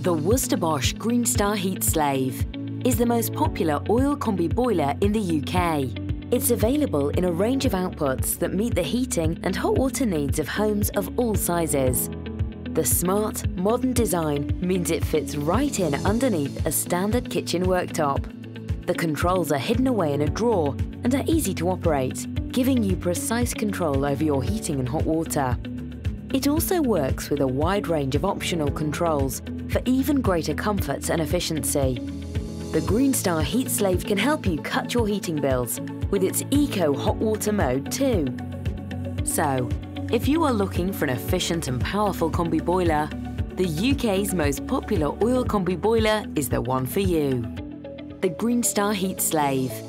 The Worcester Bosch Greenstar Heatslave is the most popular oil combi boiler in the UK. It's available in a range of outputs that meet the heating and hot water needs of homes of all sizes. The smart, modern design means it fits right in underneath a standard kitchen worktop. The controls are hidden away in a drawer and are easy to operate, giving you precise control over your heating and hot water. It also works with a wide range of optional controls for even greater comfort and efficiency. The Greenstar Heatslave can help you cut your heating bills with its eco hot water mode too. So, if you are looking for an efficient and powerful combi boiler, the UK's most popular oil combi boiler is the one for you. The Greenstar Heatslave.